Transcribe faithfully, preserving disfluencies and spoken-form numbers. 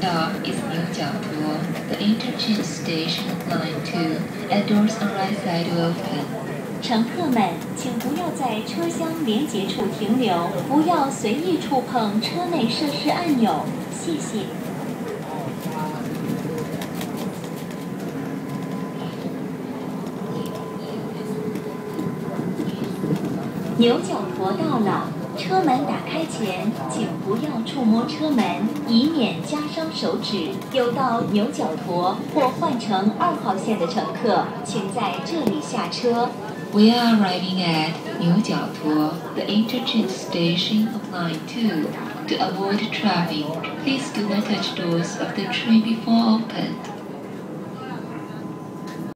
stop is New Jiaotuo, the interchange station of Line two, and doors on right side will open. 乘客们，请不要在车厢连接处停留，不要随意触碰车内设施按钮，谢谢。牛角坨到了，车门打开前，请不要触摸车门，以免夹伤手指。有到牛角坨或换乘二号线的乘客，请在这里下车。 We are arriving at New Jiaotuo, the interchange station of Line two. To avoid traffic, please do not touch doors of the train before opened.